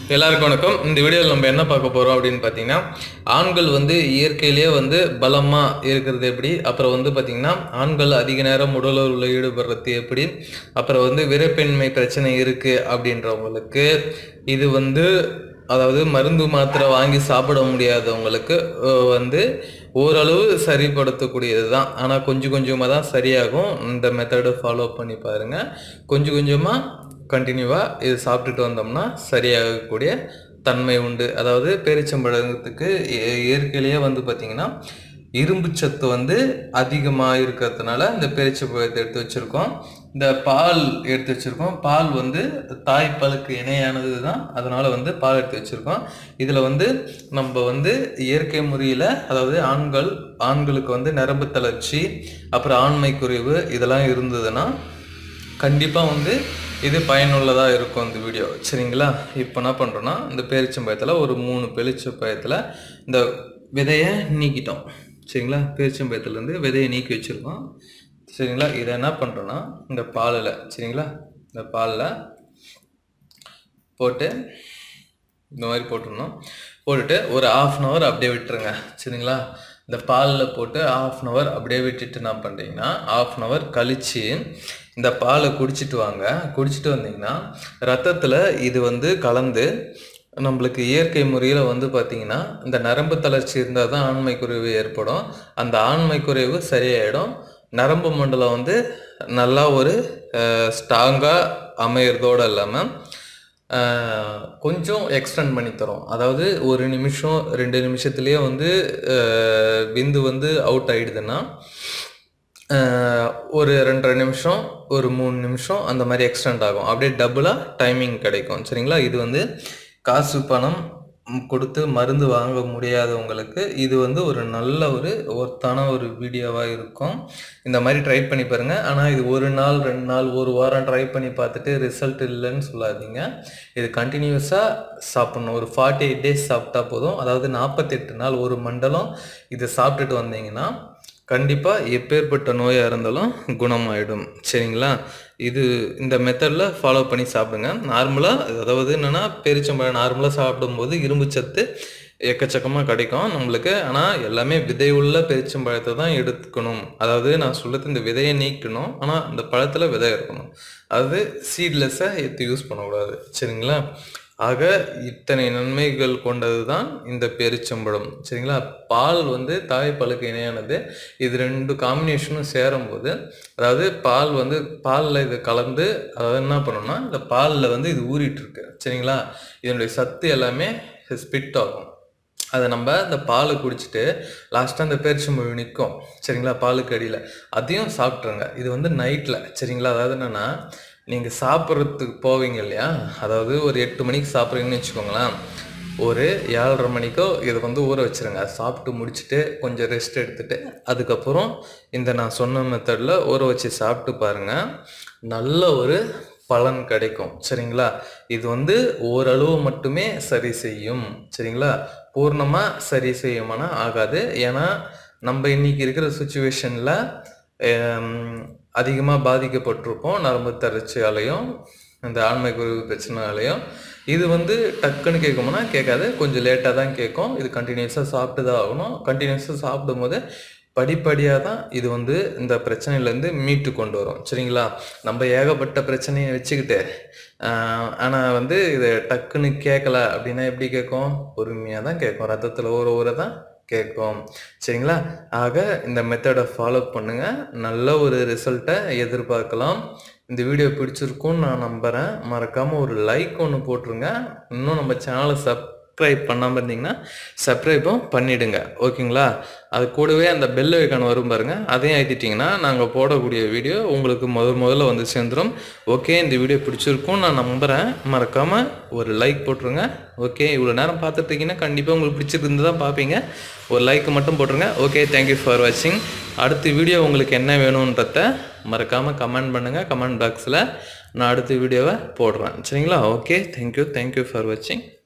எல்லாருக்கும் வணக்கம். இந்த வீடியோவில் நம்ம என்ன பார்க்க போகிறோம் அப்படின்னு பார்த்தீங்கன்னா, ஆண்கள் வந்து இயற்கையிலேயே வந்து பலமாக இருக்கிறது எப்படி, அப்புறம் வந்து பார்த்தீங்கன்னா ஆண்கள் அதிக நேரம் உடலுறவில் ஈடுபடுறது எப்படி, அப்புறம் வந்து விரைப்பெண்மை பிரச்சனை இருக்குது அப்படின்றவங்களுக்கு இது வந்து அதாவது மருந்து மாத்திரை வாங்கி சாப்பிட முடியாதவங்களுக்கு வந்து ஓரளவு சரிப்படுத்தக்கூடியது தான். ஆனால் கொஞ்சம் கொஞ்சமாக தான் சரியாகும். இந்த மெத்தடை ஃபாலோ பண்ணி பாருங்கள். கொஞ்சம் கொஞ்சமாக கண்டினியூவாக இது சாப்பிட்டுட்டு வந்தோம்னா சரியாகக்கூடிய தன்மை உண்டு. அதாவது பேரிச்சம்பழத்துக்கு இயற்கையிலேயே வந்து பார்த்திங்கன்னா இரும்பு சத்து வந்து அதிகமாக இருக்கிறதுனால இந்த பேரிச்சம்பழத்தை எடுத்து வச்சுருக்கோம். இந்த பால் எடுத்து வச்சுருக்கோம். பால் வந்து தாய்ப்பாலுக்கு இணையானது தான், அதனால் வந்து பால் எடுத்து வச்சுருக்கோம். இதில் வந்து நம்ம வந்து இயற்கை முறையில், அதாவது ஆண்களுக்கு வந்து நரம்பு தளர்ச்சி, அப்புறம் ஆண்மை குறைவு இதெல்லாம் இருந்ததுன்னா கண்டிப்பாக வந்து இது பயனுள்ளதாக இருக்கும் இந்த வீடியோ. சரிங்களா? இப்போ என்ன பண்ணுறோன்னா, இந்த பேரிச்சம்பழத்தில் ஒரு 3 பேரிச்சம்பழத்தில் இந்த விதையை நீக்கிட்டோம். சரிங்களா? பேரிச்சம்பழத்துலேருந்து விதையை நீக்கி வச்சுருக்கோம். சரிங்களா? இதை என்ன பண்ணுறோன்னா, இந்த பாலில், சரிங்களா, இந்த பாலில் போட்டு இந்த மாதிரி போட்டுடணும். போட்டுட்டு ஒரு 1/2 hour அப்படியே விட்டுருங்க. சரிங்களா? இந்த பாலில் போட்டு 1/2 hour அப்படியே விட்டுட்டு என்ன பண்ணுறீங்கன்னா, 1/2 hour கழித்து இந்த பாலை குடிச்சிட்டு வாங்க. குடிச்சிட்டு வந்தீங்கன்னா ரத்தத்தில் இது வந்து கலந்து நம்மளுக்கு இயற்கை முறையில் வந்து பார்த்திங்கன்னா இந்த நரம்பு தளர்ச்சி இருந்தால் தான் ஆண்மை குறைவு ஏற்படும். அந்த ஆண்மை குறைவு சரியாயிடும். நரம்பு மண்டலம் வந்து நல்லா ஒரு ஸ்ட்ராங்காக அமையிறதோடு இல்லாமல் கொஞ்சம் எக்ஸ்டெண்ட் பண்ணி தரும். அதாவது 1 நிமிஷம் 2 நிமிஷத்துலேயே வந்து விந்து வந்து அவுட் ஆகிடுதுன்னா ஒரு 2.5 நிமிஷம், ஒரு 3 நிமிஷம் அந்த மாதிரி எக்ஸ்டெண்ட் ஆகும். அப்படியே டபுளாக டைமிங் கிடைக்கும். சரிங்களா? இது வந்து காசு பணம் கொடுத்து மருந்து வாங்க முடியாதவங்களுக்கு இது வந்து ஒரு நல்ல ஒரு ஒர்த்தான ஒரு வீடியோவாக இருக்கும். இந்த மாதிரி ட்ரை பண்ணி பாருங்கள். ஆனால் இது 1 நாள் 2 நாள் 1 வாரம் ட்ரை பண்ணி பார்த்துட்டு ரிசல்ட் இல்லைன்னு சொல்லாதீங்க. இது கண்டினியூஸாக சாப்பிட்ணும். ஒரு 48 days சாப்பிட்டா போதும். அதாவது 48 நாள், ஒரு மண்டலம் இது சாப்பிட்டுட்டு வந்தீங்கன்னா கண்டிப்பாக எப்பேற்பட்ட நோயாக இருந்தாலும் குணமாயிடும். சரிங்களா? இந்த மெத்தடில் ஃபாலோ பண்ணி சாப்பிடுங்க. நார்மலாக, அதாவது என்னென்னா, பேரிச்சம்பழம் நார்மலாக சாப்பிடும்போது இரும்பு சத்து எக்கச்சக்கமாக கிடைக்கும் நம்மளுக்கு. ஆனால் எல்லாமே விதை உள்ள பேரிச்சம்பழத்தை தான் எடுத்துக்கணும். அதாவது நான் சொல்கிறது, இந்த விதையை நீக்கணும், ஆனால் அந்த பழத்தில் விதை இருக்கணும். அதாவது சீட்லெஸ்ஸாக எடுத்து யூஸ் பண்ணக்கூடாது. சரிங்களா? ஆக இத்தனை நன்மைகள் கொண்டது தான் இந்த பேரிச்சம்பழம். சரிங்களா? பால் வந்து தாய்ப்பாலுக்கு இணையானது. இது 2 காம்பினேஷனும் சேரும்போது, அதாவது பால் வந்து பாலில் இது கலந்து, அதாவது என்ன பண்ணணும்னா, இந்த பாலில் வந்து இது ஊறிட்டுருக்கு. சரிங்களா? இதனுடைய சத்து எல்லாமே ஸ்பிட் ஆகும். அதை நம்ம இந்த பாலை குடிச்சிட்டு லாஸ்ட்டாக இந்த பேரிச்சம்பழம் நிற்கும். சரிங்களா? பாலுக்கு அடியில் அதையும் சாப்பிட்ருங்க. இது வந்து நைட்டில். சரிங்களா? அதாவது என்னென்னா, நீங்கள் சாப்பிட்றதுக்கு போவீங்க இல்லையா, அதாவது ஒரு 8 மணிக்கு சாப்பிட்றீங்கன்னு வச்சுக்கோங்களேன், ஒரு 7:30 மணிக்கோ இதை வந்து ஊற வச்சுருங்க. சாப்பிட்டு முடிச்சுட்டு கொஞ்சம் ரெஸ்ட் எடுத்துகிட்டு அதுக்கப்புறம் இந்த நான் சொன்ன மெத்தடில் ஊற வச்சு சாப்பிட்டு பாருங்கள். நல்ல ஒரு பலன் கிடைக்கும். சரிங்களா? இது வந்து ஓரளவு மட்டுமே சரி செய்யும். சரிங்களா? பூர்ணமாக சரி செய்யுமானா ஆகாது. ஏன்னா நம்ம இன்றைக்கி இருக்கிற சுச்சுவேஷனில் அதிகமாக பாதிக்கப்பட்டிருப்போம் நரம்பு தளர்ச்சியாலையும் இந்த ஆண்மை குறைவு பிரச்சனையாலையும். இது வந்து டக்குன்னு கேட்கும்னா கேட்காது, கொஞ்சம் லேட்டாக தான் கேட்கும். இது கண்டினியூஸாக சாப்பிட்டு தான் ஆகணும். கண்டினியூஸாக சாப்பிடும்போது படிப்படியாக தான் இது வந்து இந்த பிரச்சனையிலேருந்து மீட்டு கொண்டு வரும். சரிங்களா? நம்ம ஏகப்பட்ட பிரச்சனையை வச்சுக்கிட்டு ஆனால் வந்து இது டக்குன்னு கேட்கல அப்படின்னா எப்படி கேட்கும்? பொறுமையாக தான் கேட்கும். ரத்தத்தில் ஊற தான் கேட்கும். சரிங்களா? ஆக இந்த மெத்தடை ஃபாலோ பண்ணுங்கள். நல்ல ஒரு ரிசல்ட்டை எதிர்பார்க்கலாம். இந்த வீடியோ பிடிச்சிருக்கும்னு நான் நம்புகிறேன். மறக்காமல் ஒரு லைக் ஒன்று போட்டுருங்க. இன்னும் நம்ம சேனலை சப்ஸ்கிரைப் பண்ணாமல் இருந்தீங்கன்னா சப்ஸ்கிரைப்பும் பண்ணிவிடுங்க. ஓகேங்களா? அது கூடவே அந்த பெல் ஐக்கான் வரும் பாருங்கள், அதையும் அழுத்திட்டிங்கன்னா நாங்கள் போடக்கூடிய வீடியோ உங்களுக்கு முதல்ல வந்து சேர்ந்துடும். ஓகே, இந்த வீடியோ பிடிச்சிருக்கும்னு நான் நம்புகிறேன். மறக்காமல் ஒரு லைக் போட்டுருங்க. ஓகே, இவ்வளோ நேரம் பார்த்துட்ருக்கீங்கன்னா கண்டிப்பாக உங்களுக்கு பிடிச்சிருந்து தான் பார்ப்பீங்க. ஒரு லைக் மட்டும் போட்டுருங்க. ஓகே, தேங்க்யூ ஃபார் வாட்சிங். அடுத்த வீடியோ உங்களுக்கு என்ன வேணுன்றத மறக்காமல் கமெண்ட் பண்ணுங்கள். கமெண்ட் பாக்ஸில் நான் அடுத்த வீடியோவை போடுறேன். சரிங்களா? ஓகே, தேங்க்யூ ஃபார் வாட்சிங்.